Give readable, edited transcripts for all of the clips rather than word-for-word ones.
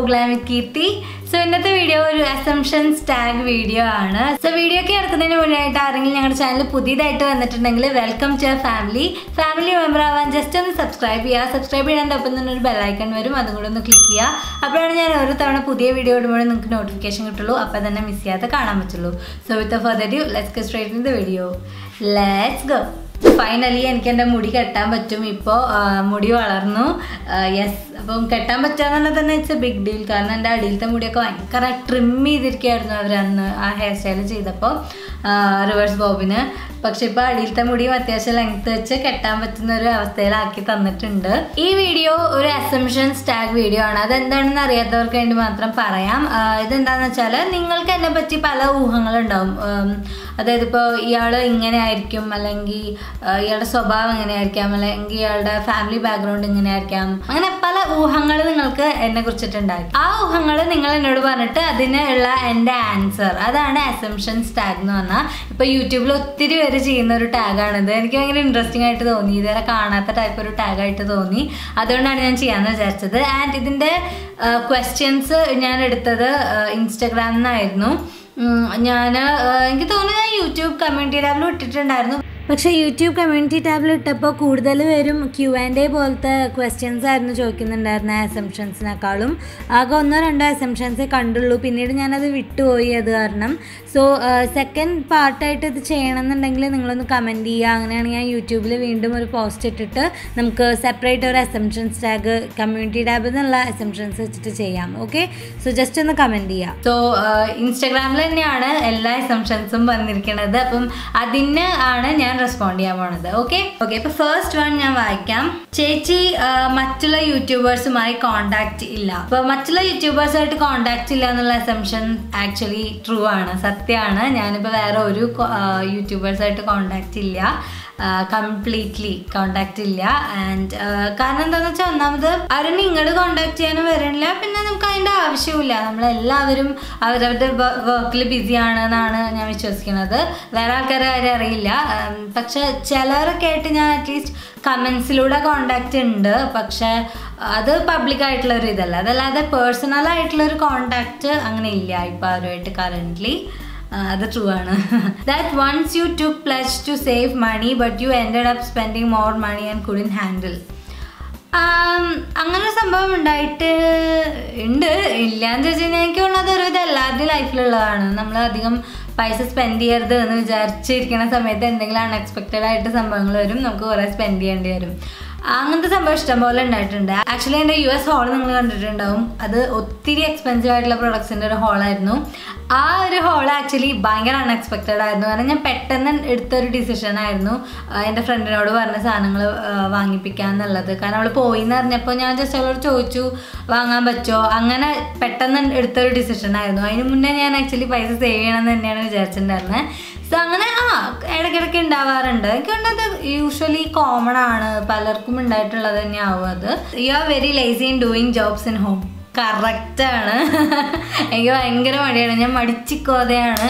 Glam with Keerthy. So ഇന്നത്തെ video ഒരു assumptions tag video ആണ്. So വീഡിയോ ഒക്കെ എടുക്കുന്നതിന് മുന്നേയായിട്ട് ആരെങ്കിലും ഞങ്ങളുടെ ചാനൽ പുതിയതായിട്ട് വന്നിട്ടുണ്ടെങ്കിൽ വെൽക്കം ടു ഫാമിലി മെമ്പർ ആവാൻ ജസ്റ്റ് ഒന്ന് സബ്സ്ക്രൈബ് ചെയ്യാൻ ഒപ്പം തന്നെ ഒരു ബെൽ ഐക്കൺ വരും, അതും കൂടെ ഒന്ന് ക്ലിക്ക് ചെയ്യുക. അപ്പോഴാണ് ഞാൻ ഓരോ തവണ പുതിയ വീഡിയോ ഇടുമ്പോഴും നിങ്ങൾക്ക് നോട്ടിഫിക്കേഷൻ കിട്ടുള്ളൂ, അപ്പോൾ തന്നെ മിസ് ചെയ്യാതെ കാണാൻ പറ്റുള്ളൂ. So without further ado, let's get straight into the video. Let's go. Finally എനിക്ക് എൻ്റെ മുടി കെട്ടാൻ പറ്റും. ഇപ്പോൾ മുടി വളർന്നു. യെസ്, അപ്പം കെട്ടാൻ പറ്റുക തന്നെ ഇറ്റ്സ് എ ബിഗ് ഡീൽ. കാരണം എൻ്റെ അടിയിലത്തെ മുടിയൊക്കെ ഭയങ്കര ട്രിം ചെയ്തിരിക്കുകയായിരുന്നു അവരന്ന് ആ ഹെയർ സ്റ്റൈൽ ചെയ്തപ്പോൾ റിവേഴ്സ് ബോബിന്. പക്ഷെ ഇപ്പോൾ അടിയിലത്തെ മുടിയും അത്യാവശ്യം ലെങ്ത് വെച്ച് കെട്ടാൻ പറ്റുന്ന ഒരു അവസ്ഥയിലാക്കി തന്നിട്ടുണ്ട്. ഈ വീഡിയോ ഒരു അസംഷൻസ് ടാഗ് വീഡിയോ ആണ്. അതെന്താണെന്ന് അറിയാത്തവർക്ക് വേണ്ടി മാത്രം പറയാം. ഇതെന്താണെന്ന് വെച്ചാൽ നിങ്ങൾക്ക് എന്നെ പറ്റി പല ഊഹങ്ങളുണ്ടാവും. അതായത് ഇപ്പോൾ ഇയാൾ ഇങ്ങനെ ആയിരിക്കും, അല്ലെങ്കിൽ ഇയാളുടെ സ്വഭാവം എങ്ങനെയായിരിക്കാം, അല്ലെങ്കിൽ ഇയാളുടെ ഫാമിലി ബാക്ക്ഗ്രൗണ്ട് ഇങ്ങനെയായിരിക്കാം, അങ്ങനെ പല ഊഹങ്ങൾ നിങ്ങൾക്ക് എന്നെ കുറിച്ചിട്ടുണ്ടാകും. ആ ഊഹങ്ങൾ നിങ്ങൾ എന്നോട് പറഞ്ഞിട്ട് അതിനുള്ള എൻ്റെ ആൻസർ, അതാണ് അസംഷൻസ് ടാഗ് എന്ന് പറഞ്ഞാൽ. ഇപ്പോൾ യൂട്യൂബിൽ ഒത്തിരി പേര് ചെയ്യുന്ന ഒരു ടാഗാണിത്. എനിക്ക് ഭയങ്കര ഇൻട്രസ്റ്റിംഗ് ആയിട്ട് തോന്നി, ഇതുവരെ കാണാത്ത ടൈപ്പ് ഒരു ടാഗായിട്ട് തോന്നി. അതുകൊണ്ടാണ് ഞാൻ ചെയ്യാമെന്ന് വിചാരിച്ചത്. ആൻഡ് ഇതിൻ്റെ ക്വസ്റ്റ്യൻസ് ഞാൻ എടുത്തത് ഇൻസ്റ്റഗ്രാമിൽ നിന്നായിരുന്നു. എനിക്ക് തോന്നുന്നു ഞാൻ യൂട്യൂബ് കമ്മ്യൂണിറ്റി ടാബിൽ ഇട്ടിട്ടുണ്ടായിരുന്നു. പക്ഷേ യൂട്യൂബ് കമ്മ്യൂണിറ്റി ടാബിൽ ഇട്ടപ്പോൾ കൂടുതൽ പേരും Q&A പോലത്തെ ക്വസ്റ്റ്യൻസ് ആയിരുന്നു ചോദിക്കുന്നുണ്ടായിരുന്ന അസംഷൻസിനേക്കാളും. ആകെ 1-2 അസംഷൻസേ കണ്ടുള്ളൂ. പിന്നീട് ഞാനത് വിട്ടുപോയി അത് കാരണം. സോ സെക്കൻഡ് പാർട്ടായിട്ട് ഇത് ചെയ്യണമെന്നുണ്ടെങ്കിൽ നിങ്ങളൊന്ന് കമൻറ്റ് ചെയ്യുക. അങ്ങനെയാണ് ഞാൻ യൂട്യൂബിൽ വീണ്ടും ഒരു പോസ്റ്റ് ഇട്ടിട്ട് നമുക്ക് സെപ്പറേറ്റ് ഒരു അസംഷൻസ് ടാഗ് കമ്മ്യൂണിറ്റി ടാബിൽ നിന്നുള്ള അസംഷൻസ് വെച്ചിട്ട് ചെയ്യാം. ഓക്കെ, സോ ജസ്റ്റ് ഒന്ന് കമൻറ്റ് ചെയ്യാം. സോ ഇൻസ്റ്റാഗ്രാമിൽ തന്നെയാണ് എല്ലാ അസംഷൻസും വന്നിരിക്കുന്നത്. അപ്പം അതിന് ആണ് ഞാൻ റെസ്പോണ്ട് ചെയ്യാൻ പോണത്. ഓക്കെ, ഇപ്പൊ ഫസ്റ്റ് വൺ ഞാൻ വായിക്കാം. ചേച്ചി മറ്റുള്ള യൂട്യൂബേഴ്സുമായി കോണ്ടാക്ട് ഇല്ല. അപ്പൊ മറ്റുള്ള യൂട്യൂബേഴ്സായിട്ട് കോണ്ടാക്ട് ഇല്ല എന്നുള്ള അസംഷൻ ആക്ച്വലി ട്രൂ ആണ്, സത്യമാണ്. ഞാനിപ്പോ വേറെ ഒരു യൂട്യൂബേഴ്സായിട്ട് കോണ്ടാക്ട് ഇല്ല, കംപ്ലീറ്റ്ലി കോണ്ടാക്ട് ഇല്ല. ആൻഡ് കാരണം എന്താണെന്ന് വെച്ചാൽ, ഒന്നാമത് അവരും ഇങ്ങോട്ട് കോണ്ടാക്ട് ചെയ്യാനും വരണില്ല, പിന്നെ നമുക്ക് അതിൻ്റെ ആവശ്യമില്ല. നമ്മളെല്ലാവരും അവരവരുടെ വർക്കിൽ ബിസിയാണ് എന്നാണ് ഞാൻ വിശ്വസിക്കുന്നത്. വേറെ ആൾക്കാരെ കാര്യം അറിയില്ല. പക്ഷെ ചിലരൊക്കെ ആയിട്ട് ഞാൻ അറ്റ്ലീസ്റ്റ് കമൻസിലൂടെ കോണ്ടാക്റ്റ് ഉണ്ട്. പക്ഷെ അത് പബ്ലിക്കായിട്ടുള്ളൊരു ഇതല്ല, അതല്ലാതെ പേഴ്സണലായിട്ടുള്ളൊരു കോണ്ടാക്റ്റ് അങ്ങനെ ഇല്ല ഇപ്പോൾ അവരുമായിട്ട് കറൻ്റ്ലി. അത് ട്രൂ ആണ്. That once you took pledge to save money but you ended up spending more money and couldn't handle. അങ്ങനെ സംഭവം ഉണ്ടായിട്ട് ഉണ്ട്. ഇല്ലയെന്ന് ചോദിച്ചു കഴിഞ്ഞാൽ എനിക്ക് തോന്നുന്നത് ഒരു ഇത് എല്ലാവരുടെയും ലൈഫിലുള്ളതാണ്. നമ്മൾ അധികം പൈസ സ്പെൻഡ് ചെയ്യരുത് എന്ന് വിചാരിച്ചിരിക്കുന്ന സമയത്ത് എന്തെങ്കിലും അൺഎക്സ്പെക്റ്റഡ് ആയിട്ട് സംഭവങ്ങൾ വരും, നമുക്ക് കുറേ സ്പെൻഡ് ചെയ്യേണ്ടി വരും. അങ്ങനത്തെ സംഭവം ഇഷ്ടംപോലെ ഉണ്ടായിട്ടുണ്ട്. ആക്ച്വലി എൻ്റെ US ഹോൾ നിങ്ങൾ കണ്ടിട്ടുണ്ടാവും. അത് ഒത്തിരി എക്സ്പെൻസീവ് ആയിട്ടുള്ള പ്രൊഡക്ട്സിൻ്റെ ഒരു ഹോളായിരുന്നു. ആ ഒരു ഹോൾ ആക്ച്വലി ഭയങ്കര അൺഎക്സ്പെക്റ്റഡ് ആയിരുന്നു. കാരണം ഞാൻ പെട്ടെന്ന് എടുത്തൊരു ഡിസിഷനായിരുന്നു എൻ്റെ ഫ്രണ്ടിനോട് പറഞ്ഞ സാധനങ്ങൾ വാങ്ങിപ്പിക്കാന്നുള്ളത്. കാരണം അവൾ പോയി എന്ന് അറിഞ്ഞപ്പോൾ ഞാൻ ജസ്റ്റ് അവളോട് ചോദിച്ചു വാങ്ങാൻ പറ്റുമോ. അങ്ങനെ പെട്ടെന്ന് എടുത്തൊരു ഡിസിഷനായിരുന്നു. അതിന് മുന്നേ ഞാൻ ആക്ച്വലി പൈസ സേവ് ചെയ്യണമെന്ന് തന്നെയാണ് വിചാരിച്ചിട്ടുണ്ടായിരുന്നത്. സോ അങ്ങനെ ഇടയ്ക്കിടയ്ക്ക് ഉണ്ടാവാറുണ്ട്. എനിക്ക് തോന്നുന്നത് യൂഷ്വലി കോമൺ ആണ്, പലർക്കും ഉണ്ടായിട്ടുള്ളത് തന്നെയാവും അത്. You are very lazy in doing jobs in home. കറക്റ്റാണ്. എനിക്ക് ഭയങ്കര മടിയാണ്, ഞാൻ മടിച്ചിക്കോതെയാണ്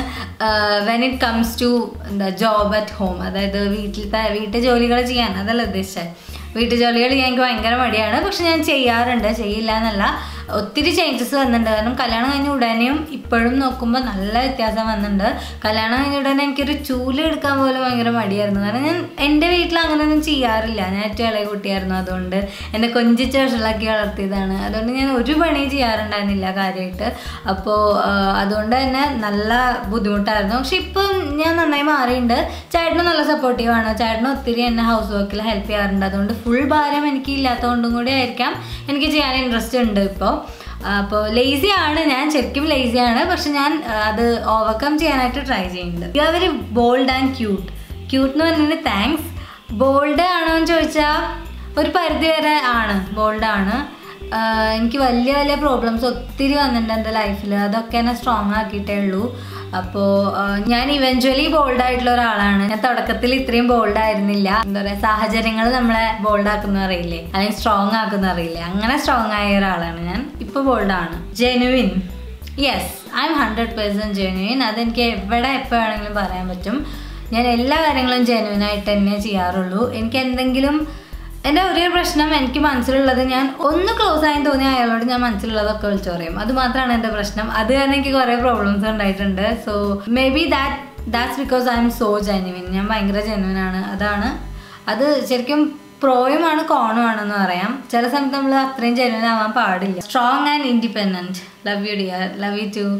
when it comes to job at home. അതായത് വീട്ടു ജോലികൾ ചെയ്യാൻ, അതല്ല ഉദ്ദേശിച്ചത്. വീട്ടു ജോലികൾ ചെയ്യാൻ എനിക്ക് ഭയങ്കര മടിയാണ്. പക്ഷെ ഞാൻ ചെയ്യാറുണ്ട്, ചെയ്യില്ല എന്നല്ല. ഒത്തിരി ചേഞ്ചസ് വന്നിട്ടുണ്ട്. കാരണം കല്യാണം കഴിഞ്ഞ ഉടനെയും ഇപ്പോഴും നോക്കുമ്പോൾ നല്ല വ്യത്യാസം വന്നിട്ടുണ്ട്. കല്യാണം കഴിഞ്ഞ ഉടനെ എനിക്കൊരു ചൂല് എടുക്കാൻ പോലും ഭയങ്കര മടിയായിരുന്നു. കാരണം ഞാൻ എൻ്റെ വീട്ടിൽ അങ്ങനെയൊന്നും ചെയ്യാറില്ല. ഞാൻ ഏറ്റവും ഇളയ കുട്ടിയായിരുന്നു, അതുകൊണ്ട് എന്നെ കൊഞ്ചിച്ച് വഷളാക്കി വളർത്തിയതാണ്. അതുകൊണ്ട് ഞാൻ ഒരു പണി ചെയ്യാറുണ്ടായിരുന്നില്ല കാര്യമായിട്ട്. അപ്പോൾ അതുകൊണ്ട് തന്നെ നല്ല ബുദ്ധിമുട്ടായിരുന്നു. പക്ഷെ ഇപ്പം ഞാൻ നന്നായി മാറിയിട്ടുണ്ട്. ചേട്ടനും നല്ല സപ്പോർട്ടീവാണ്. ചേട്ടനും ഒത്തിരി എന്നെ ഹൗസ് വർക്കിൽ ഹെൽപ്പ് ചെയ്യാറുണ്ട്. അതുകൊണ്ട് ഫുൾ ഭാരം എനിക്ക് ഇല്ലാത്തതുകൊണ്ടും കൂടി ആയിരിക്കാം എനിക്ക് ചെയ്യാൻ ഇൻട്രസ്റ്റ് ഉണ്ട് ഇപ്പോൾ. അപ്പോൾ ലേസിയാണ് ഞാൻ, ശരിക്കും ലേസിയാണ്. പക്ഷെ ഞാൻ അത് ഓവർകം ചെയ്യാനായിട്ട് ട്രൈ ചെയ്യുന്നുണ്ട്. You are very bold and cute എന്ന് പറഞ്ഞിട്ട് താങ്ക്സ്. ബോൾഡ് ആണോ എന്ന് ചോദിച്ചാൽ ഒരു പരിധി വരെ ആണ്, ബോൾഡാണ്. എനിക്ക് വലിയ പ്രോബ്ലംസ് ഒത്തിരി വന്നിട്ടുണ്ട് എൻ്റെ ലൈഫിൽ. അതൊക്കെ എന്നെ സ്ട്രോങ് ആക്കിയിട്ടേ ഉള്ളൂ. അപ്പോൾ ഞാൻ ഇവഞ്ച്വലി ബോൾഡായിട്ടുള്ള ഒരാളാണ്. ഞാൻ തുടക്കത്തിൽ ഇത്രയും ബോൾഡായിരുന്നില്ല. എന്താ പറയുക, സാഹചര്യങ്ങൾ നമ്മളെ ബോൾഡാക്കുന്ന അറിയില്ലേ, അല്ലെങ്കിൽ സ്ട്രോങ് ആക്കുന്ന അറിയില്ലേ, അങ്ങനെ സ്ട്രോങ് ആയ ഒരാളാണ് ഞാൻ. ഇപ്പോൾ ബോൾഡാണ്. Genuine, yes, I'm 100% genuine. അതെനിക്ക് എവിടെ എപ്പോൾ വേണമെങ്കിലും പറയാൻ പറ്റും. ഞാൻ എല്ലാ കാര്യങ്ങളും ജെനുവിനായിട്ട് തന്നെ ചെയ്യാറുള്ളൂ. എനിക്ക് എന്തെങ്കിലും എൻ്റെ ഒരേ പ്രശ്നം എനിക്ക് മനസ്സിലുള്ളത് ഞാൻ ഒന്ന് ക്ലോസ് ആയി തോന്നിയ അയാളോട് ഞാൻ മനസ്സിലുള്ളതൊക്കെ വിളിച്ചു പറയും. അത് മാത്രമാണ് എൻ്റെ പ്രശ്നം. അത് കാരണം എനിക്ക് കുറേ പ്രോബ്ലംസ് ഉണ്ടായിട്ടുണ്ട്. So maybe that's because I'm so genuine. ഞാൻ ഭയങ്കര ജെന്യുവിൻ ആണ്. അത് ശരിക്കും പ്രോയുമാണ് കോണും ആണെന്ന് പറയാം. ചില സമയത്ത് നമ്മൾ അത്രയും ജെന്യുവിൻ ആവാൻ പാടില്ല. Strong and independent. Love you dear, love you too.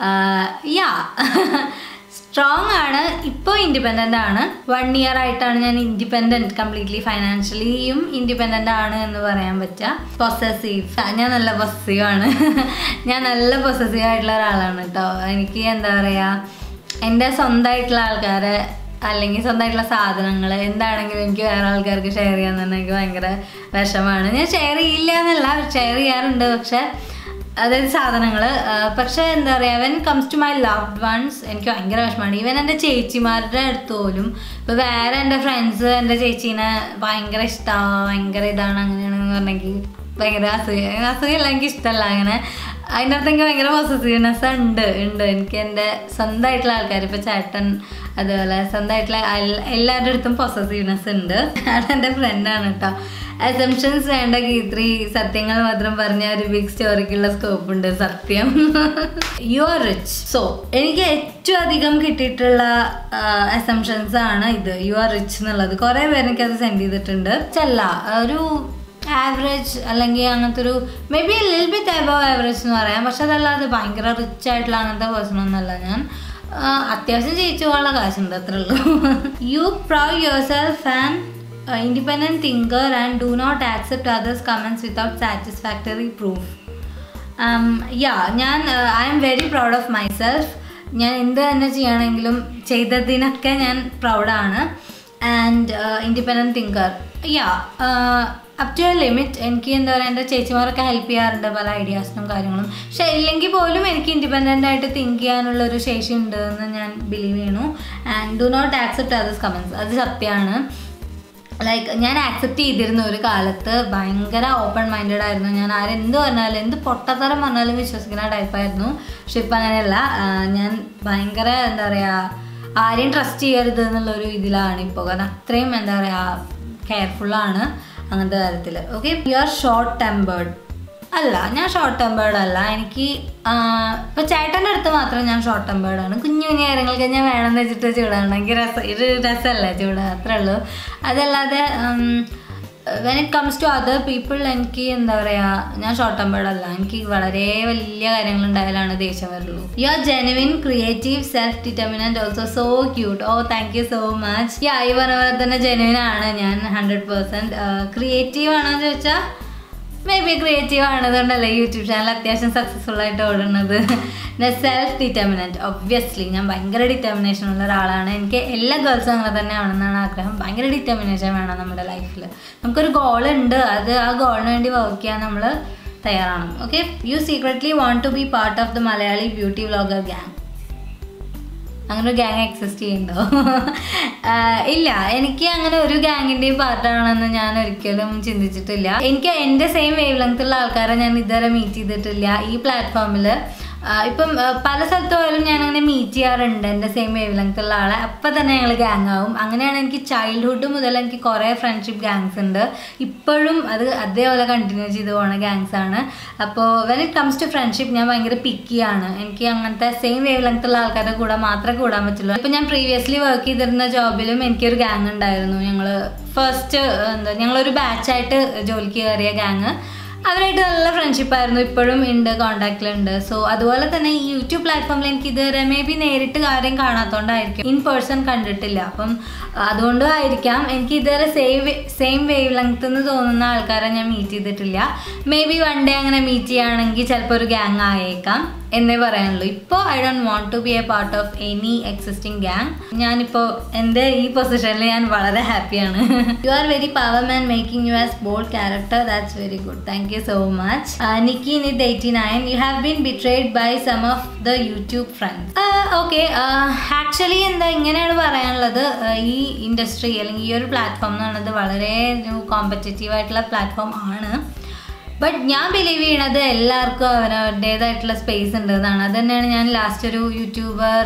Strong ആണ്, ഇപ്പോൾ ഇൻഡിപെൻഡൻ്റ് ആണ്. 1 year ആയിട്ടാണ് ഞാൻ ഇൻഡിപെൻഡൻറ്റ്, കംപ്ലീറ്റ്ലി ഫൈനാൻഷ്യലിയും ഇൻഡിപെൻഡൻ്റ് ആണ് എന്ന് പറയാൻ പറ്റുക. പൊസസീവ്, ഞാൻ നല്ല പൊസസീവ് ആണ്. ഞാൻ നല്ല പൊസസീവ് ആയിട്ടുള്ള ഒരാളാണ് കേട്ടോ. എനിക്ക് എന്താ പറയുക, എൻ്റെ സ്വന്തമായിട്ടുള്ള ആൾക്കാരെ അല്ലെങ്കിൽ സ്വന്തമായിട്ടുള്ള സാധനങ്ങൾ എന്താണെങ്കിലും എനിക്ക് വേറെ ആൾക്കാർക്ക് ഷെയർ ചെയ്യാൻ തന്നെ എനിക്ക് ഭയങ്കര വിഷമമാണ്. ഞാൻ ഷെയർ ചെയ്യില്ല എന്നല്ല, ഷെയർ ചെയ്യാറുണ്ട്. പക്ഷെ അതായത് സാധനങ്ങൾ. പക്ഷെ എന്താ പറയുക, when comes to my loved ones എനിക്ക് ഭയങ്കര വിഷമമാണ്. ഈവൻ എൻ്റെ ചേച്ചിമാരുടെ അടുത്ത് പോലും. ഇപ്പോൾ വേറെ എൻ്റെ ഫ്രണ്ട്സ് എൻ്റെ ചേച്ചീനെ ഭയങ്കര ഇഷ്ടമാണ്, ഭയങ്കര ഇതാണ് അങ്ങനെയാണെന്ന് പറഞ്ഞെങ്കിൽ ഭയങ്കര അസുഖമില്ല, എനിക്ക് ഇഷ്ടമല്ല അങ്ങനെ. അതിൻ്റെ അടുത്ത് എനിക്ക് ഭയങ്കര പോസസീവ്നെസ് ഉണ്ട്. എനിക്ക് എൻ്റെ സ്വന്തമായിട്ടുള്ള ആൾക്കാർ, ഇപ്പോൾ ചേട്ടൻ അതുപോലെ സ്വന്തമായിട്ടുള്ള എല്ലാവരുടെ അടുത്തും പോസസീവ്നെസ് ഉണ്ട്. അയാൾ എൻ്റെ ഫ്രണ്ടാണ് കേട്ടോ. അസംഷൻസ് വേണ്ട കീർത്തി, സത്യങ്ങൾ മാത്രം പറഞ്ഞ ഒരു ബിഗ് സ്റ്റോറിക്കുള്ള സ്കോപ്പ് ഉണ്ട്. സത്യം. You are rich. സോ എനിക്ക് ഏറ്റവും അധികം കിട്ടിയിട്ടുള്ള അസംഷൻസ് ആണ് ഇത്, യു ആർ റിച്ച് എന്നുള്ളത്. കുറേ പേര് എനിക്കത് സെൻഡ് ചെയ്തിട്ടുണ്ട്. ചെല്ല ഒരു ആവറേജ് അല്ലെങ്കിൽ അങ്ങനത്തെ ഒരു maybe little bit above average എന്ന് പറയാം. പക്ഷെ അതല്ലാതെ ഭയങ്കര റിച്ച് ആയിട്ടുള്ള അങ്ങനത്തെ പേഴ്സൺ ഒന്നല്ല ഞാൻ. അത്യാവശ്യം ജയിച്ചു പോകാനുള്ള കാശുണ്ട്, അത്രേ ഉള്ളൂ. You proud yourself and independent thinker and do not accept others' comments without satisfactory proof. ഞാൻ I am very proud of myself. ഞാൻ എന്ത് തന്നെ ചെയ്യണമെങ്കിലും ചെയ്തതിനൊക്കെ ഞാൻ പ്രൗഡാണ്. And independent thinker. Up to a limit. എനിക്ക് എന്താ പറയുക, എൻ്റെ ചേച്ചിമാരൊക്കെ ഹെൽപ്പ് ചെയ്യാറുണ്ട് പല ഐഡിയാസിനും കാര്യങ്ങളും. പക്ഷെ ഇല്ലെങ്കിൽ പോലും എനിക്ക് ഇൻഡിപെൻഡൻ്റ് ആയിട്ട് തിങ്ക് ചെയ്യാനുള്ളൊരു ശേഷി ഉണ്ട് എന്ന് ഞാൻ ബിലീവ് ചെയ്യണു. And do not accept others comments. അത് സത്യമാണ്. ലൈക്ക് ഞാൻ ആക്സെപ്റ്റ് ചെയ്തിരുന്ന ഒരു കാലത്ത് ഭയങ്കര ഓപ്പൺ മൈൻഡഡ് ആയിരുന്നു. ഞാൻ ആരെന്ത് പറഞ്ഞാലും എന്ത് പൊട്ടത്തരം പറഞ്ഞാലും വിശ്വസിക്കുന്ന ടൈപ്പായിരുന്നു. പക്ഷെ ഇപ്പം അങ്ങനെയല്ല. ഞാൻ ഭയങ്കര എന്താ പറയുക, ആരെയും ട്രസ്റ്റ് ചെയ്യരുത് എന്നുള്ളൊരു ഇതിലാണ് ഇപ്പോൾ. കാരണം അത്രയും എന്താ പറയുക കെയർഫുള്ളാണ് അങ്ങനത്തെ കാര്യത്തിൽ. Okay. You are short tempered. അല്ല, ഞാൻ ഷോർട്ട് ടെമ്പേർഡ് അല്ല. എനിക്ക് ഇപ്പോൾ ചേട്ടൻ്റെ അടുത്ത് മാത്രം ഞാൻ ഷോർട്ട് ടെമ്പേർഡാണ്. കുഞ്ഞു കുഞ്ഞു കാര്യങ്ങൾക്ക് ഞാൻ വേണമെന്ന് വെച്ചിട്ട് ചൂടാണ്. എനിക്ക് രസമല്ലേ ചൂടാ, അത്രേ ഉള്ളൂ. അതല്ലാതെ when it comes to other people എനിക്ക് എന്താ പറയുക, ഞാൻ ഷോർട്ട് ടെമ്പേർഡ് അല്ല. എനിക്ക് വളരെ വലിയ കാര്യങ്ങളുണ്ടായാലാണ് ദേഷ്യം വരുള്ളൂ. You are genuine, creative, self determinant, also so cute. Oh thank you so much. ഈ പറഞ്ഞ പോലെ തന്നെ ജെനുവിൻ ആണ് ഞാൻ 100%. ക്രിയേറ്റീവ് ആണോ എന്ന് ചോദിച്ചാൽ മേ ബി ക്രിയേറ്റീവ് ആണതുകൊണ്ടല്ലേ യൂട്യൂബ് ചാനൽ അത്യാവശ്യം സക്സസ്ഫുൾ ആയിട്ട് ഓടുന്നത്. Self determinant. ഒബ്വിയസ്ലി ഞാൻ ഭയങ്കര ഡിറ്റർമിനേഷൻ ഉള്ള ഒരാളാണ്. എനിക്ക് എല്ലാ ഗേൾസും അങ്ങനെ തന്നെ ആണെന്നാണ് ആഗ്രഹം. ഭയങ്കര ഡിറ്റർമിനേഷൻ വേണം നമ്മുടെ ലൈഫിൽ. നമുക്കൊരു ഗോളുണ്ട്, അത് ആ ഗോളിന് വേണ്ടി വർക്ക് ചെയ്യാൻ നമ്മൾ തയ്യാറാണ്. Okay. You secretly want to be part of the Malayali beauty vlogger gang. അങ്ങനെ ഒരു ഗ്യാങ് എക്സിസ്റ്റ് ചെയ്യുന്നുണ്ടോ? ഇല്ല, എനിക്ക് അങ്ങനെ ഒരു ഗ്യാങ്ങിൻ്റെയും പാർട്ടാണെന്ന് ഞാൻ ഒരിക്കലും ചിന്തിച്ചിട്ടില്ല. എനിക്ക് എൻ്റെ സെയിം വേവ് ലെങ്ത്തുള്ള ആൾക്കാരെ ഞാൻ ഇതുവരെ മീറ്റ് ചെയ്തിട്ടില്ല ഈ പ്ലാറ്റ്ഫോമിൽ. ഇപ്പം പല സ്ഥലത്ത് പോയാലും ഞാനങ്ങനെ മീറ്റ് ചെയ്യാറുണ്ട് എൻ്റെ സെയിം വേവ് ലെങ്ത്തുള്ള ആളെ. അപ്പം തന്നെ ഞങ്ങൾ ഗ്യാങ് ആവും. അങ്ങനെയാണ് എനിക്ക് ചൈൽഡ്ഹുഡ് മുതൽ എനിക്ക് കുറേ ഫ്രണ്ട്ഷിപ്പ് ഗ്യാങ്സ് ഉണ്ട്. ഇപ്പോഴും അത് അതേപോലെ കണ്ടിന്യൂ ചെയ്ത് പോകുന്ന ഗ്യാങ്സ് ആണ്. അപ്പോൾ when it comes to friendship ഞാൻ ഭയങ്കര പിക്കിയാണ്. എനിക്ക് അങ്ങനത്തെ സെയിം വേവ് ലെങ്ത്തുള്ള ആൾക്കാരുടെ കൂടെ മാത്രമേ കൂടാൻ പറ്റുള്ളൂ. ഇപ്പം ഞാൻ പ്രീവിയസ്ലി വർക്ക് ചെയ്തിരുന്ന ജോബിലും എനിക്കൊരു ഗ്യാങ് ഉണ്ടായിരുന്നു. ഞങ്ങളൊരു ബാച്ചായിട്ട് ജോലിക്ക് കയറിയ ഗ്യാങ്. അവരായിട്ട് നല്ല ഫ്രണ്ട്ഷിപ്പായിരുന്നു. ഇപ്പോഴും ഉണ്ട്, കോണ്ടാക്റ്റിലുണ്ട്. സോ അതുപോലെ തന്നെ ഈ യൂട്യൂബ് പ്ലാറ്റ്ഫോമിൽ എനിക്ക് ഇതുവരെ മേ ബി നേരിട്ട് കാര്യം കാണാത്തതുകൊണ്ടായിരിക്കും, ഇൻ പേഴ്സൺ കണ്ടിട്ടില്ല. അപ്പം അതുകൊണ്ടും ആയിരിക്കാം എനിക്ക് ഇതുവരെ സെയിം വേവ് ലെങ്ത് എന്ന് തോന്നുന്ന ആൾക്കാരെ ഞാൻ മീറ്റ് ചെയ്തിട്ടില്ല. മേ ബി വൺ ഡേ അങ്ങനെ മീറ്റ് ചെയ്യുകയാണെങ്കിൽ ചിലപ്പോൾ ഒരു ഗ്യാങ് ആയേക്കാം എന്നേ പറയാനുള്ളൂ. ഇപ്പോൾ I don't want to be a part of any existing gang. ഞാനിപ്പോൾ എൻ്റെ ഈ പൊസിഷനിൽ ഞാൻ വളരെ ഹാപ്പിയാണ്. You are very power man, making you as bold character. That's very good. Thank you so much. Nikki Nid 89, you have been betrayed by some of the YouTube friends. Okay, actually എന്താ ഇങ്ങനെയാണ് പറയാനുള്ളത്. ഈ industry അല്ലെങ്കിൽ ഈ ഒരു platform എന്ന് പറയുന്നത് വളരെ കോമ്പറ്റേറ്റീവ് ആയിട്ടുള്ള പ്ലാറ്റ്ഫോം ആണ്. ബട്ട് ഞാൻ ബിലീവ് ചെയ്യണത് എല്ലാവർക്കും അവരവരുടേതായിട്ടുള്ള സ്പേസ് ഉണ്ട് എന്നാണ്. അത് തന്നെയാണ് ഞാൻ ലാസ്റ്റ് ഒരു യൂട്യൂബർ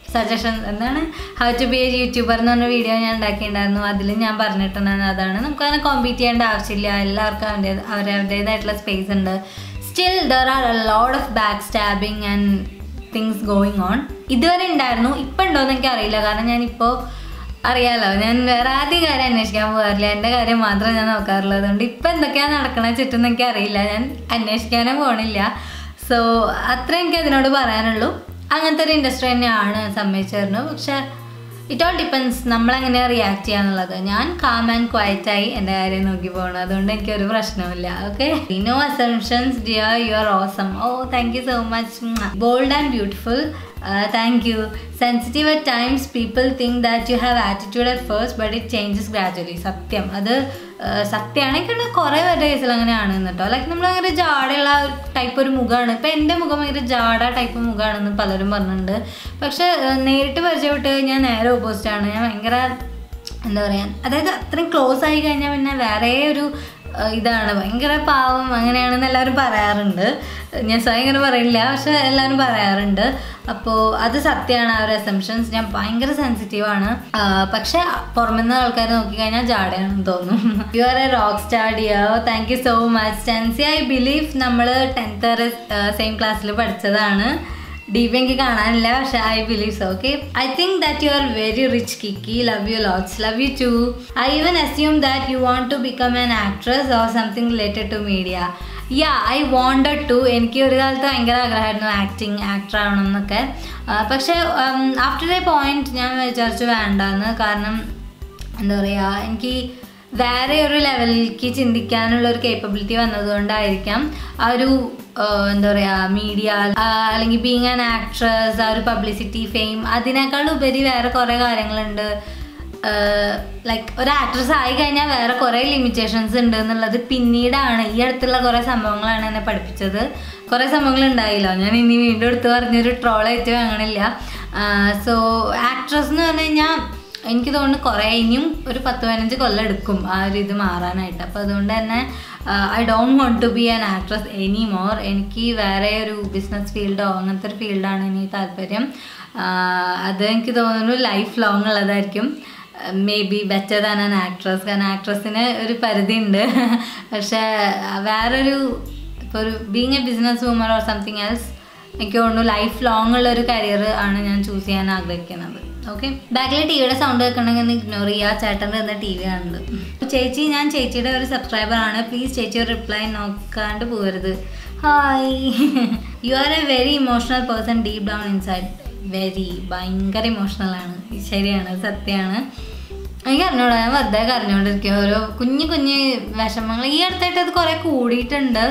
സജഷൻസ് എന്താണ് how to be a YouTuber എന്ന് പറഞ്ഞ വീഡിയോ ഞാൻ ഉണ്ടാക്കിയിട്ടുണ്ടായിരുന്നു. അതിൽ ഞാൻ പറഞ്ഞിട്ടുണ്ടായിരുന്നു അതാണ്, നമുക്കങ്ങനെ കോമ്പീറ്റ് ചെയ്യേണ്ട ആവശ്യമില്ല, എല്ലാവർക്കും അവരവരുടേതായിട്ടുള്ള സ്പേസ് ഉണ്ട്. Still there are a lot of back stabbing and things going on. ഇതുവരെ ഉണ്ടായിരുന്നു, ഇപ്പം ഉണ്ടോയെന്ന് എനിക്ക് അറിയില്ല. കാരണം ഞാനിപ്പോൾ അറിയാലോ, ഞാൻ വേറെ ആദ്യം കാര്യം അന്വേഷിക്കാൻ പോകാറില്ല, എൻ്റെ കാര്യം മാത്രമേ ഞാൻ നോക്കാറുള്ളൂ. അതുകൊണ്ട് ഇപ്പം എന്തൊക്കെയാണ് നടക്കണത് ചുറ്റും എനിക്ക് അറിയില്ല, ഞാൻ അന്വേഷിക്കാനേ പോകണില്ല. സോ അത്ര എനിക്ക് അതിനോട് പറയാനുള്ളൂ. അങ്ങനത്തെ ഒരു ഇൻഡസ്ട്രി തന്നെയാണ് സമ്മതിച്ചായിരുന്നു. പക്ഷെ ഇറ്റ് ഓൾ ഡിപ്പെൻസ് നമ്മളെങ്ങനെയാണ് റിയാക്ട് ചെയ്യാന്നുള്ളത്. ഞാൻ കാം ആൻഡ് ക്വയറ്റായി എൻ്റെ കാര്യം നോക്കി പോകണം, അതുകൊണ്ട് എനിക്കൊരു പ്രശ്നമില്ല. Okay, no assumptions dear, you are awesome. Oh thank you so much. Bold and beautiful. Thank you. Sensitive at times, people think that you have attitude at first but it changes gradually. സത്യം, അത് സത്യമാണെങ്കിൽ കുറേ പേരുടെ കേസിൽ അങ്ങനെയാണ് കേട്ടോ. Like നമ്മളങ്ങനെ ജാടയുള്ള type ഒരു മുഖമാണ്. ഇപ്പം എൻ്റെ മുഖം ഭയങ്കര ജാട ടൈപ്പ് മുഖമാണെന്ന് പലരും പറഞ്ഞിട്ടുണ്ട്. പക്ഷെ നേരിട്ട് പരിചയപ്പെട്ട് കഴിഞ്ഞാൽ നേരെ ഓപ്പോസിറ്റാണ്. ഞാൻ ഭയങ്കര എന്താ പറയുക, അതായത് അത്രയും ക്ലോസ് ആയി കഴിഞ്ഞാൽ പിന്നെ വേറെ ഒരു ഇതാണ്, ഭയങ്കര പാവം അങ്ങനെയാണെന്ന് എല്ലാവരും പറയാറുണ്ട്. ഞാൻ സ്വയം ഇങ്ങനെ പറയില്ല, പക്ഷെ എല്ലാവരും പറയാറുണ്ട്. അപ്പോൾ അത് സത്യമാണ് ആ ഒരു അസംഷൻസ്. ഞാൻ ഭയങ്കര സെൻസിറ്റീവാണ്, പക്ഷെ പുറമെന്ന് ആൾക്കാർ നോക്കിക്കഴിഞ്ഞാൽ ജാടയാണെന്ന് തോന്നും. You are a rock star dear. Thank you so much. Tency, I believe നമ്മൾ 10th വരെ സെയിം ക്ലാസ്സിൽ പഠിച്ചതാണ്. ഡീപ് എനിക്ക് കാണാനില്ല, പക്ഷെ I believe so. Okay, I think that you are very rich Kiki. Love you lots. Love you too. I even assume that you want to become an actress or something related to media. Yeah, I wanted to. എനിക്ക് ഒരു കാലത്ത് ഭയങ്കര ആഗ്രഹമായിരുന്നു actor ആവണം എന്നൊക്കെ. പക്ഷേ after A point ഞാൻ വിചാരിച്ചു വേണ്ടെന്ന്. കാരണം എന്താ പറയുക, എനിക്ക് വേറെ ഒരു ലെവലിലേക്ക് ചിന്തിക്കാനുള്ള ഒരു കേപ്പബിലിറ്റി വന്നതുകൊണ്ടായിരിക്കാം ആ ഒരു എന്താ പറയുക മീഡിയ അല്ലെങ്കിൽ ബീങ് ആൻ ആക്ട്രസ്, ആ ഒരു പബ്ലിസിറ്റി, ഫെയിം, അതിനേക്കാൾ ഉപരി വേറെ കുറേ കാര്യങ്ങളുണ്ട്. ലൈക്ക് ഒരു ആക്ട്രസ് ആയി കഴിഞ്ഞാൽ വേറെ കുറേ ലിമിറ്റേഷൻസ് ഉണ്ട് എന്നുള്ളത് പിന്നീടാണ്, ഈ അടുത്തുള്ള കുറേ സംഭവങ്ങളാണ് എന്നെ പഠിപ്പിച്ചത്. കുറേ സംഭവങ്ങൾ ഉണ്ടായില്ലോ, ഞാൻ ഇനി വീണ്ടും എടുത്ത് പറഞ്ഞൊരു ട്രോളായിട്ട് വാങ്ങണില്ല. സോ ആക്ട്രസ് എന്ന് പറഞ്ഞു കഴിഞ്ഞാൽ എനിക്ക് തോന്നുന്നു കുറേ ഇനിയും ഒരു 10-15 കൊല്ലം എടുക്കും ആ ഒരു ഇത് മാറാനായിട്ട്. അപ്പോൾ അതുകൊണ്ട് തന്നെ I don't want to be an actress any more. എനിക്ക് വേറെ ഒരു ബിസിനസ് ഫീൽഡോ അങ്ങനത്തെ ഒരു ഫീൽഡാണ് എനിക്ക് താല്പര്യം. അത് എനിക്ക് തോന്നുന്നു ലൈഫ് ലോങ് ഉള്ളതായിരിക്കും. Maybe better than an actress. കാരണം ആക്ട്രസിന് ഒരു പരിധി ഉണ്ട്. പക്ഷേ വേറൊരു ഇപ്പോൾ ഒരു being a business woman or something else, എനിക്ക് തോന്നുന്നു ലൈഫ് ലോങ് ഉള്ളൊരു കരിയർ ആണ് ഞാൻ ചൂസ് ചെയ്യാൻ ആഗ്രഹിക്കുന്നത്. ഓക്കെ, ബാക്കിൽ ടിവിയുടെ സൗണ്ട് കേൾക്കണമെങ്കിൽ ഒന്ന് ഇഗ്നോർ ചെയ്യുക. ചേട്ടൻ്റെ എന്ന ടി വി കാണുന്നത്. ചേച്ചി, ഞാൻ ചേച്ചിയുടെ ഒരു സബ്സ്ക്രൈബറാണ്. പ്ലീസ് ചേച്ചി ഒരു റിപ്ലൈ നോക്കാണ്ട് പോകരുത്. Hi. You are a very emotional person deep down inside. Very, ഭയങ്കര ഇമോഷണലാണ്. ശരിയാണ്, സത്യമാണ്. എനിക്ക് അറിഞ്ഞൂടാ, ഞാൻ വെറുതെ കരഞ്ഞുകൊണ്ടിരിക്കുക. ഓരോ കുഞ്ഞു കുഞ്ഞ് വിഷമങ്ങൾ ഈ അടുത്തായിട്ട് അത് കുറേ കൂടിയിട്ടുണ്ട്.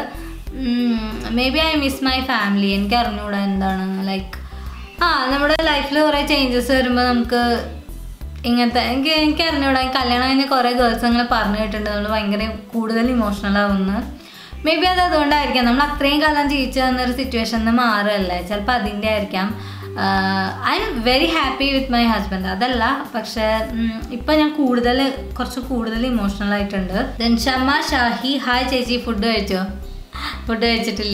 Maybe I miss my family. എനിക്ക് അറിഞ്ഞൂടാ എന്താണ്, ലൈക്ക് നമ്മുടെ ലൈഫിൽ കുറേ ചേഞ്ചസ് വരുമ്പോൾ നമുക്ക് ഇങ്ങനത്തെ എനിക്ക് അറിഞ്ഞൂടാ. കല്യാണം കഴിഞ്ഞ കുറേ ഗേൾസ് അങ്ങനെ പറഞ്ഞു കേട്ടിട്ടുണ്ട് നമ്മൾ ഭയങ്കര കൂടുതൽ ഇമോഷണൽ ആവുന്നു. മേ ബി അത് അതുകൊണ്ടായിരിക്കാം, നമ്മൾ അത്രയും കാലം ജീവിച്ചു തന്നൊരു സിറ്റുവേഷനിൽ നിന്ന് മാറുകയല്ലേ, ചിലപ്പോൾ അതിൻ്റെ ആയിരിക്കാം. I'm very happy with my husband, അതല്ല. പക്ഷേ ഇപ്പം ഞാൻ കുറച്ച് കൂടുതൽ ഇമോഷണൽ ആയിട്ടുണ്ട്. ദെൻ ഷമ്മ ഷാഹി, ഹായ് ചേച്ചി, ഫുഡ് കഴിച്ചോ? ഫുഡ് കഴിച്ചിട്ടില്ല.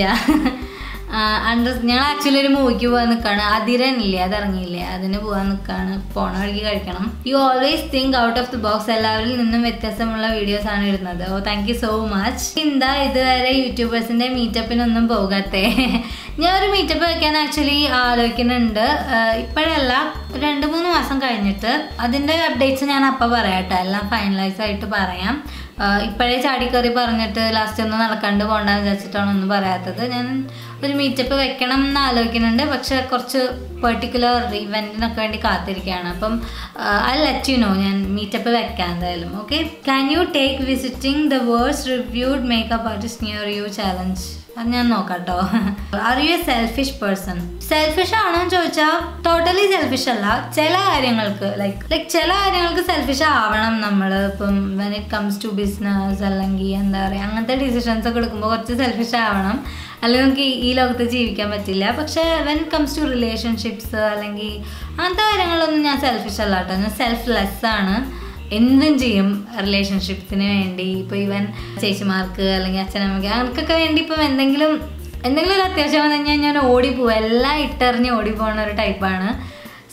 ഞങ്ങൾ ആക്ച്വലി ഒരു മൂവിക്ക് പോകാൻ നിൽക്കുകയാണ്. അതിരനില്ലേ, അത് ഇറങ്ങിയില്ലേ, അതിന് പോകാൻ നിൽക്കുകയാണ്. പോണ വഴിക്ക് കഴിക്കണം. You always think out of the box. എല്ലാവരിൽ നിന്നും വ്യത്യസ്തമുള്ള വീഡിയോസ് ആണ് ഇടുന്നത്. Oh thank you so much. എന്താ ഇതുവരെ യൂട്യൂബേഴ്സിൻ്റെ മീറ്റപ്പിനൊന്നും പോകാത്തേ? ഞാൻ ഒരു മീറ്റപ്പ് വെക്കാൻ ആക്ച്വലി ആലോചിക്കുന്നുണ്ട്. ഇപ്പോഴല്ല, 2-3 മാസം കഴിഞ്ഞിട്ട്. അതിൻ്റെ അപ്ഡേറ്റ്സ് ഞാൻ അപ്പം പറയാം കേട്ടോ, എല്ലാം ഫൈനലൈസ് ആയിട്ട് പറയാം. ഇപ്പോഴേ ചാടിക്കറി പറഞ്ഞിട്ട് ലാസ്റ്റ് ഒന്നും നടക്കാണ്ട് പോകണ്ടെന്ന് വിചാരിച്ചിട്ടാണ് ഒന്നും പറയാത്തത്. ഞാൻ ഒരു മീറ്റപ്പ് വെക്കണം എന്ന് ആലോചിക്കുന്നുണ്ട്. പക്ഷെ കുറച്ച് പെർട്ടിക്കുലർ ഇവൻറ്റിനൊക്കെ വേണ്ടി കാത്തിരിക്കുകയാണ്. അപ്പം ഐ ലെറ്റ് യു നോ, ഞാൻ മീറ്റപ്പ് വെക്കാം എന്തായാലും. Okay, can you take visiting the worst reviewed makeup artist near you challenge? അത് ഞാൻ നോക്കാം കേട്ടോ. Are you a selfish person? Selfish ആണോ എന്ന് ചോദിച്ചാൽ ടോട്ടലി സെൽഫിഷ് അല്ല. ചില കാര്യങ്ങൾക്ക് ലൈക്ക് ചില കാര്യങ്ങൾക്ക് സെൽഫിഷ് ആവണം നമ്മൾ. ഇപ്പം when it comes to business അല്ലെങ്കിൽ എന്താ പറയുക, അങ്ങനത്തെ ഡിസിഷൻസ് ഒക്കെ എടുക്കുമ്പോൾ കുറച്ച് സെൽഫിഷ് ആവണം, അല്ലെങ്കിൽ നമുക്ക് ഈ ലോകത്ത് ജീവിക്കാൻ പറ്റില്ല. പക്ഷേ when it comes to relationships അല്ലെങ്കിൽ അങ്ങനത്തെ കാര്യങ്ങളൊന്നും ഞാൻ സെൽഫിഷ് അല്ല കേട്ടോ. ഞാൻ സെൽഫ്ലെസ് ആണ്. എന്തും ചെയ്യും റിലേഷൻഷിപ്സിന് വേണ്ടി. ഇപ്പോൾ ഈവൻ ചേച്ചിമാർക്ക് അല്ലെങ്കിൽ അച്ഛനമ്മയ്ക്ക് അവർക്കൊക്കെ വേണ്ടി ഇപ്പം എന്തെങ്കിലും ഒരു അത്യാവശ്യം വന്നു കഴിഞ്ഞാൽ ഞാൻ ഓടിപ്പോവും. എല്ലാം ഇട്ടെറിഞ്ഞ് ഓടിപ്പോകുന്ന ഒരു ടൈപ്പാണ്.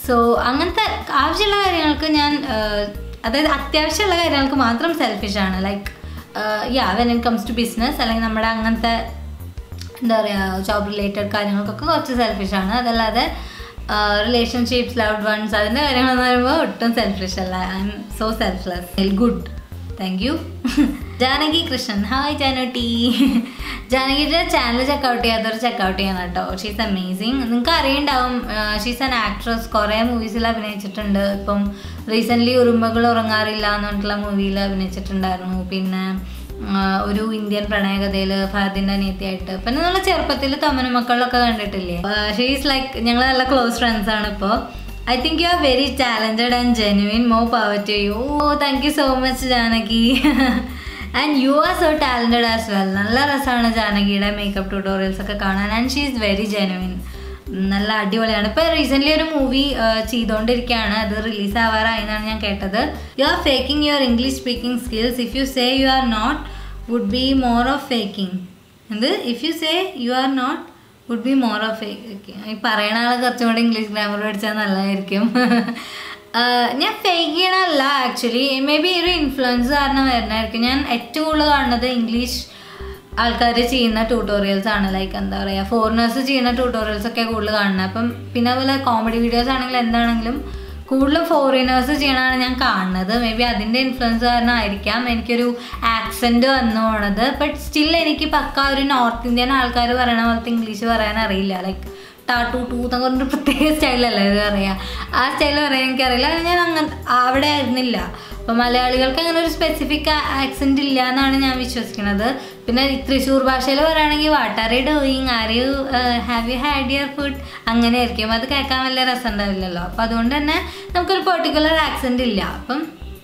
സോ അങ്ങനത്തെ ആവശ്യമുള്ള കാര്യങ്ങൾക്ക് ഞാൻ അതായത് അത്യാവശ്യമുള്ള കാര്യങ്ങൾക്ക് മാത്രം സെൽഫിഷാണ്. Like when it comes to business അല്ലെങ്കിൽ നമ്മുടെ അങ്ങനത്തെ എന്താ പറയുക ജോബ് റിലേറ്റഡ് കാര്യങ്ങൾക്കൊക്കെ കുറച്ച് സെൽഫിഷാണ്. അതല്ലാതെ റിലേഷൻഷിപ്സ്, ലവ്ഡ് വൺസ് അതിൻ്റെ കാര്യങ്ങളെന്ന് പറയുമ്പോൾ ഒട്ടും സെൽഫിഷ് അല്ല. I'm so selfless. Good, thank you. Janaki Krishnan, hi Janotti. ജാനകിയുടെ ചാനൽ ചെക്കൗട്ട് ചെയ്യാത്തവർ ചെക്കൗട്ട് ചെയ്യണം കേട്ടോ. She's amazing. നിങ്ങൾക്ക് അറിയുണ്ടാവും, ഷീസ് ആൻ ആക്ട്രസ്. കുറേ മൂവീസിൽ അഭിനയിച്ചിട്ടുണ്ട്. ഇപ്പം റീസെൻ്റ്ലി ഉറുമ്പകൾ ഉറങ്ങാറില്ല എന്ന് പറഞ്ഞിട്ടുള്ള മൂവിയിൽ അഭിനയിച്ചിട്ടുണ്ടായിരുന്നു. പിന്നെ ഒരു ഇന്ത്യൻ പ്രണയകഥയിൽ ഫഹദിൻ്റെ അനിയത്തിയായിട്ട്. പിന്നെ നമ്മൾ ചെറുപ്പത്തിൽ തമന മക്കളിലൊക്കെ കണ്ടിട്ടില്ലേ. ഷീസ് ലൈക്ക് ഞങ്ങൾ നല്ല ക്ലോസ് ഫ്രണ്ട്സ് ആണ് ഇപ്പോൾ. I think you are very talented and genuine. More power to you. Oh, thank you so much, Janaki. And you are so talented as well. നല്ല രസമാണ് ജാനകിയുടെ മേക്കപ്പ് ട്യൂട്ടോറിയൽസ് ഒക്കെ കാണാൻ. And she is very genuine. നല്ല അടിപൊളിയാണ്. ഇപ്പോൾ recently ഒരു movie ചെയ്തുകൊണ്ടിരിക്കുകയാണ്. അത് റിലീസ് ആവാറായി എന്നാണ് ഞാൻ കേട്ടത്. You are faking your English speaking skills. If you say you are not would be more of faking. എന്ത്? If you say you are not would be more of fake. ഈ പറയണ ആൾ കുറച്ചും കൂടെ ഇംഗ്ലീഷ് ഗ്രാമർ പഠിച്ചാൽ നല്ലതായിരിക്കും. ഞാൻ fake ചെയ്യണമല്ല actually. Maybe ഒരു ഇൻഫ്ലുവൻസ് കാരണം വരുന്നതായിരിക്കും. ഞാൻ ഏറ്റവും കൂടുതൽ കാണുന്നത് ഇംഗ്ലീഷ് ആൾക്കാർ ചെയ്യുന്ന ട്യൂട്ടോറിയൽസ് ആണ്. ലൈക്ക് എന്താ പറയുക, ഫോറിനേഴ്സ് ചെയ്യുന്ന ട്യൂട്ടോറിയൽസ് ഒക്കെ കൂടുതൽ കാണുന്നത്. അപ്പം പിന്നെ അതുപോലെ കോമഡി വീഡിയോസ് ആണെങ്കിലും എന്താണെങ്കിലും കൂടുതലും ഫോറിനേഴ്സ് ചെയ്യണതാണ് ഞാൻ കാണുന്നത്. മേ ബി അതിൻ്റെ ഇൻഫ്ലുവൻസ് കാരണം ആയിരിക്കാം എനിക്കൊരു ആക്സെൻറ്റ് വന്നു പോണത്. ബട്ട് സ്റ്റിൽ എനിക്ക് പക്ക ഒരു നോർത്ത് ഇന്ത്യൻ ആൾക്കാർ പറയണ പോലത്തെ ഇംഗ്ലീഷ് പറയാൻ അറിയില്ല. ലൈക്ക് ടാട്ടു ടൂ എന്നൊക്കെ പറഞ്ഞൊരു പ്രത്യേക സ്റ്റൈലല്ലേ ഇത് പറയുക. ആ സ്റ്റൈൽ പറയാൻ എനിക്കറിയില്ല. ഞാൻ അങ്ങനെ അവിടെ ആയിരുന്നില്ല. അപ്പോൾ മലയാളികൾക്ക് അങ്ങനെ ഒരു സ്പെസിഫിക് ആക്സെൻറ്റ് ഇല്ല എന്നാണ് ഞാൻ വിശ്വസിക്കുന്നത്. പിന്നെ തൃശ്ശൂർ ഭാഷയിൽ പറയുകയാണെങ്കിൽ what are you doing, are you have you had your food, അങ്ങനെ ആയിരിക്കും. അത് കേൾക്കാൻ വലിയ രസം ഉണ്ടാവില്ലല്ലോ. അപ്പോൾ അതുകൊണ്ട് തന്നെ നമുക്കൊരു പെർട്ടിക്കുലർ ആക്സെൻറ്റ് ഇല്ല. അപ്പം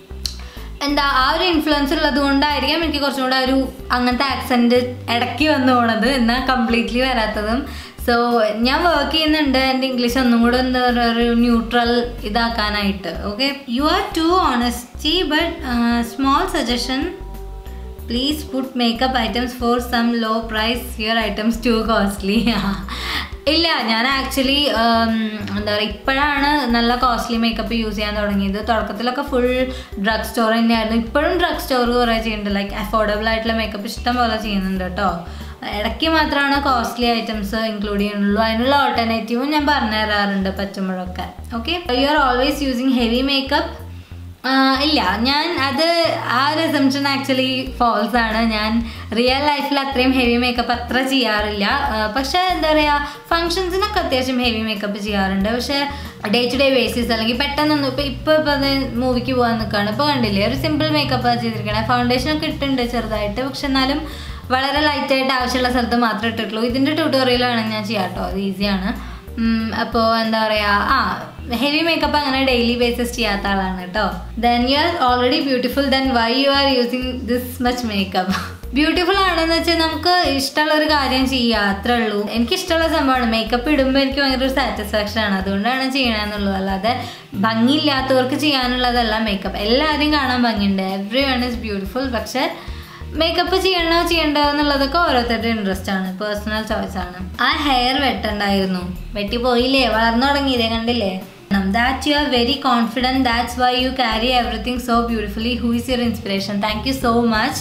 എന്താ ആ ഒരു ഇൻഫ്ലുവൻസ് ഉള്ളത് കൊണ്ടായിരിക്കാം എനിക്ക് കുറച്ചും കൂടെ ഒരു അങ്ങനത്തെ ആക്സെൻറ്റ് ഇടയ്ക്ക് വന്നു പോണത്, എന്നാൽ കംപ്ലീറ്റ്ലി വരാത്തതും. സോ ഞാൻ വർക്ക് ചെയ്യുന്നുണ്ട് എൻ്റെ ഇംഗ്ലീഷ് ഒന്നും കൂടെ എന്താ പറയുക ഒരു ന്യൂട്രൽ ഇതാക്കാനായിട്ട്. Okay, you are too honesty but small suggestion, please put makeup items for some low price, your items too costly. ഇല്ല, ഞാൻ ആക്ച്വലി എന്താ പറയുക ഇപ്പോഴാണ് നല്ല കോസ്റ്റ്ലി മേക്കപ്പ് യൂസ് ചെയ്യാൻ തുടങ്ങിയത്. തുടക്കത്തിലൊക്കെ ഫുൾ ഡ്രഗ് സ്റ്റോർ തന്നെയായിരുന്നു. ഇപ്പോഴും ഡ്രഗ് സ്റ്റോർ കുറേ ചെയ്യുന്നുണ്ട്. ലൈക്ക് അഫോർഡബിൾ ആയിട്ടുള്ള മേക്കപ്പ് ഇഷ്ടം പോലെ ചെയ്യുന്നുണ്ട് കേട്ടോ. ഇടയ്ക്ക് മാത്രമാണ് കോസ്റ്റ്ലി ഐറ്റംസ് ഇൻക്ലൂഡ് ചെയ്യുന്നുള്ളൂ. അതിനുള്ള ഓൾട്ടർനേറ്റീവും ഞാൻ പറഞ്ഞു തരാറുണ്ട് പറ്റുമ്പോഴൊക്കെ. Okay, you are always using heavy makeup. ഇല്ല, ഞാൻ അത് ആ ഒരു അസംപ്ഷൻ ആക്ച്വലി ഫോൾസ് ആണ്. ഞാൻ റിയൽ ലൈഫിൽ അത്രയും ഹെവി മേക്കപ്പ് അത്ര ചെയ്യാറില്ല. പക്ഷേ എന്താ പറയുക ഫങ്ഷൻസിനൊക്കെ അത്യാവശ്യം ഹെവി മേക്കപ്പ് ചെയ്യാറുണ്ട്. പക്ഷേ ഡേ ടു ഡേ ബേസിസ് അല്ലെങ്കിൽ പെട്ടെന്നൊന്നും ഇപ്പോൾ മൂവിക്ക് പോകാൻ നിൽക്കുകയാണ്. ഇപ്പോൾ കണ്ടില്ലേ ഒരു സിമ്പിൾ മേക്കപ്പ് ചെയ്തിരിക്കണേ. ഫൗണ്ടേഷനൊക്കെ ഇട്ടുണ്ട് ചെറുതായിട്ട്, പക്ഷെ എന്നാലും വളരെ ലൈറ്റായിട്ട് ആവശ്യമുള്ള സ്ഥലത്ത് മാത്രമേ ഇട്ടിട്ടുള്ളൂ. ഇതിൻ്റെ ട്യൂട്ടോറിയലാണ് ഞാൻ ചെയ്യാം കേട്ടോ, അത് ഈസിയാണ്. അപ്പോൾ എന്താ പറയുക ഹെവി മേക്കപ്പ് അങ്ങനെ ഡെയിലി ബേസിസ് ചെയ്യാത്ത ആളാണ് കേട്ടോ. Then you are already beautiful, then why you are using this much makeup. Beautiful ആണെന്ന് വെച്ചാൽ നമുക്ക് ഇഷ്ടമുള്ളൊരു കാര്യം ചെയ്യുക, അത്രേ ഉള്ളൂ. എനിക്കിഷ്ടമുള്ള സംഭവമാണ് മേക്കപ്പ് ഇടുമ്പോൾ എനിക്ക് ഭയങ്കര ഒരു സാറ്റിസ്ഫാക്ഷൻ ആണ്, അതുകൊണ്ടാണ് ചെയ്യണമെന്നുള്ളൂ. അല്ലാതെ ഭംഗിയില്ലാത്തവർക്ക് ചെയ്യാനുള്ളതല്ല മേക്കപ്പ്. എല്ലാവരെയും കാണാൻ ഭംഗിയുണ്ട്, എവ്രി വൺ ഈസ് ബ്യൂട്ടിഫുൾ. പക്ഷെ മേക്കപ്പ് ചെയ്യണ്ടോ എന്നുള്ളതൊക്കെ ഓരോരുത്തരുടെ ഇൻട്രസ്റ്റ് ആണ്, പേഴ്സണൽ ചോയ്സ് ആണ്. ആ ഹെയർ വെട്ടണ്ടായിരുന്നു, വെട്ടി പോയില്ലേ, വളർന്നു തുടങ്ങിയില്ലേ, കണ്ടില്ലേ. That you are very confident, that's why you carry everything so beautifully. Who is your inspiration? Thank you so much.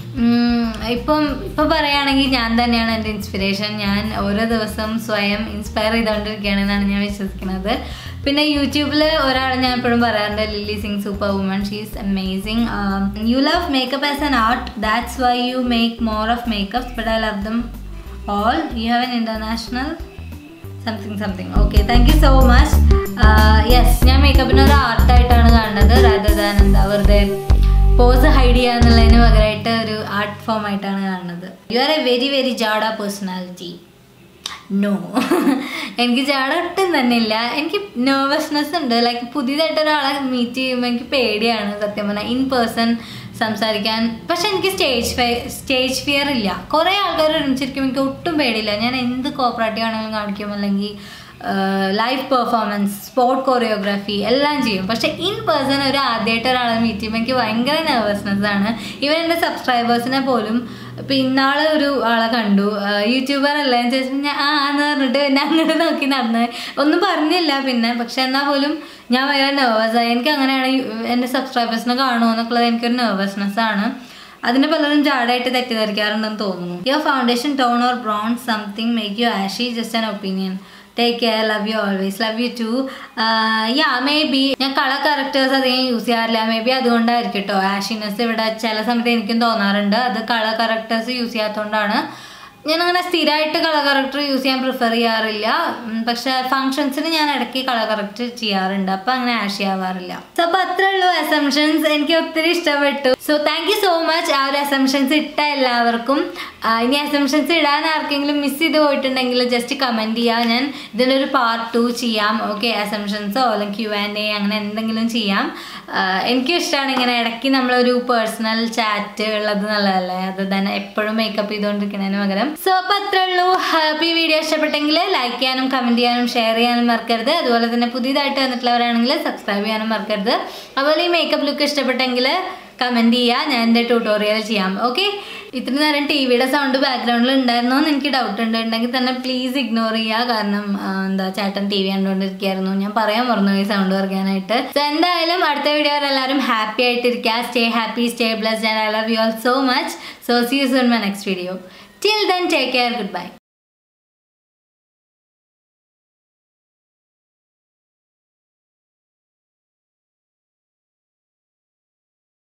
ഇപ്പം പറയുകയാണെങ്കിൽ ഞാൻ തന്നെയാണ് എൻ്റെ ഇൻസ്പിറേഷൻ. ഞാൻ ഓരോ ദിവസം സ്വയം ഇൻസ്പയർ ചെയ്തുകൊണ്ടിരിക്കുകയാണെന്നാണ് ഞാൻ വിശ്വസിക്കുന്നത്. പിന്നെ യൂട്യൂബിൽ ഒരാൾ ഞാൻ എപ്പോഴും പറയാറുണ്ട്, Lilly Singh super woman, she is amazing. You love makeup as an art, that's why you make more of makeups, but I love them all. You have an international something. Okay, thank you so much. Yes, ഞാൻ മേക്കപ്പിനെ ഒരു ആർട്ടായിട്ടാണ് കാണുന്നത്, rather than എന്താ വെറുതെ pose hide ചെയ്യുക എന്നുള്ളതിന് പകരമായിട്ട് ഒരു ആർട്ട് ഫോം ആയിട്ടാണ് കാണുന്നത്. You are a very very ജാഡ പേഴ്സണാലിറ്റി. നോ, എനിക്ക് ജാഡ ഒട്ടും തന്നെ ഇല്ല. എനിക്ക് നെർവസ്നെസ് ഉണ്ട്. ലൈക്ക് പുതിയതായിട്ട് ഒരാളെ മീറ്റ് ചെയ്യുമ്പോൾ എനിക്ക് പേടിയാണ് സത്യം പറഞ്ഞാൽ ഇൻ പേഴ്സൺ സംസാരിക്കാൻ. പക്ഷെ എനിക്ക് സ്റ്റേജ് ഫിയർ ഇല്ല. കുറേ ആൾക്കാർ ഒരുമിച്ചിരിക്കും, എനിക്ക് ഒട്ടും പേടിയില്ല. ഞാൻ എന്ത് കോപ്പറേറ്റീവ് ആണെങ്കിലും കാണിക്കും, അല്ലെങ്കിൽ ലൈവ് പെർഫോമൻസ്, സ്പോർട്ട് കൊറിയോഗ്രാഫി എല്ലാം ചെയ്യും. പക്ഷെ ഇൻ പേഴ്സൺ ഒരു ആദ്യമായിട്ട് ഒരാളെ മീറ്റ് ചെയ്യുമ്പോൾ എനിക്ക് ഭയങ്കര നെർവസ്നെസ് ആണ്. ഈവൻ എൻ്റെ സബ്സ്ക്രൈബേഴ്സിനെ പോലും ഇപ്പം ഇന്നാളെ ഒരു ആളെ കണ്ടു, യൂട്യൂബർ അല്ല എന്ന് ചോദിച്ചപ്പോൾ ഞാൻ എന്ന് പറഞ്ഞിട്ട് പിന്നെ അങ്ങോട്ട് നോക്കി നടന്ന് ഒന്നും പറഞ്ഞില്ല പിന്നെ. പക്ഷെ എന്നാൽ പോലും ഞാൻ ഭയങ്കര നെർവസായി. എനിക്ക് അങ്ങനെയാണ് എൻ്റെ സബ്സ്ക്രൈബേഴ്സിനെ കാണുമോ എന്നൊക്കെയുള്ളത് എനിക്കൊരു നെർവസ്നെസ് ആണ്. അതിന് പലരും ജാടായിട്ട് തെറ്റിദ്ധരിക്കാറുണ്ടെന്ന് തോന്നുന്നു. Your foundation tone or brown something make you ashy, just an opinion. Take care, love you always. Love you too. Maybe ഞാൻ കളർ കറക്റ്റേഴ്സ് അധികം യൂസ് ചെയ്യാറില്ല. മേ ബി അതുകൊണ്ടായിരിക്കും കേട്ടോ ആഷിനെസ് ഇവിടെ ചില സമയത്ത് എനിക്കും തോന്നാറുണ്ട്. അത് കളർ കറക്റ്റേഴ്സ് യൂസ് ചെയ്യാത്തതുകൊണ്ടാണ്. ഞാനങ്ങനെ സ്ഥിരമായിട്ട് കളർ കറക്റ്റർ യൂസ് ചെയ്യാൻ പ്രിഫർ ചെയ്യാറില്ല. പക്ഷെ ഫങ്ഷൻസിന് ഞാൻ ഇടയ്ക്ക് കളർ കറക്റ്റ് ചെയ്യാറുണ്ട്. അപ്പം അങ്ങനെ ആഷി ആവാറില്ല. സോ അപ്പോൾ അത്രേ ഉള്ളൂ അസംഷൻസ്. എനിക്ക് ഒത്തിരി ഇഷ്ടപ്പെട്ടു. So thank you so much ആ ഒരു അസംഷൻസ് ഇട്ട എല്ലാവർക്കും. ഇനി അസംഷൻസ് ഇടാൻ ആർക്കെങ്കിലും മിസ് ചെയ്ത് പോയിട്ടുണ്ടെങ്കിൽ ജസ്റ്റ് കമൻറ്റ് ചെയ്യുക. ഞാൻ ഇതിനൊരു പാർട്ട് 2 ചെയ്യാം. ഓക്കെ, അസംഷൻസോ അല്ലെങ്കിൽ Q&A അങ്ങനെ എന്തെങ്കിലും ചെയ്യാം. എനിക്കും ഇഷ്ടമാണ് ഇങ്ങനെ ഇടയ്ക്ക് നമ്മളൊരു പേഴ്സണൽ ചാറ്റ് ഉള്ളത് നല്ലതല്ലേ. അത് തന്നെ എപ്പോഴും മേക്കപ്പ് ചെയ്തുകൊണ്ടിരിക്കുന്നതിന് പകരം. സോ അപ്പോൾ അത്രേ ഉള്ളൂ. ഈ വീഡിയോ ഇഷ്ടപ്പെട്ടെങ്കിൽ ലൈക്ക് ചെയ്യാനും കമൻറ്റ് ചെയ്യാനും ഷെയർ ചെയ്യാനും മറക്കരുത്. അതുപോലെ തന്നെ പുതിയതായിട്ട് വന്നിട്ടുള്ളവരാണെങ്കിൽ സബ്സ്ക്രൈബ് ചെയ്യാനും മറക്കരുത്. അതുപോലെ ഈ മേക്കപ്പ് ലുക്ക് ഇഷ്ടപ്പെട്ടെങ്കിൽ കമൻറ്റ് ചെയ്യുക, ഞാൻ എൻ്റെ ട്യൂട്ടോറിയൽ ചെയ്യാം. ഓക്കെ, ഇത്ര നേരം ടിവിയുടെ സൗണ്ട് ബാക്ക്ഗ്രൗണ്ടിൽ ഉണ്ടായിരുന്നോ എന്ന് എനിക്ക് ഡൗട്ട് ഉണ്ടെങ്കിൽ തന്നെ പ്ലീസ് ഇഗ്നോർ ചെയ്യുക. കാരണം ചേട്ടൻ TV കണ്ടുകൊണ്ടിരിക്കുകയായിരുന്നു. ഞാൻ പറയാൻ മറന്നു ഈ സൗണ്ട് കുറയ്ക്കാനായിട്ട്. സോ എന്തായാലും അടുത്ത വീഡിയോയിൽ എല്ലാവരും ഹാപ്പി ആയിട്ടിരിക്കുക. Stay happy, stay blessed, and I love you all so much. So see you soon my next video. Till then, take care. Goodbye.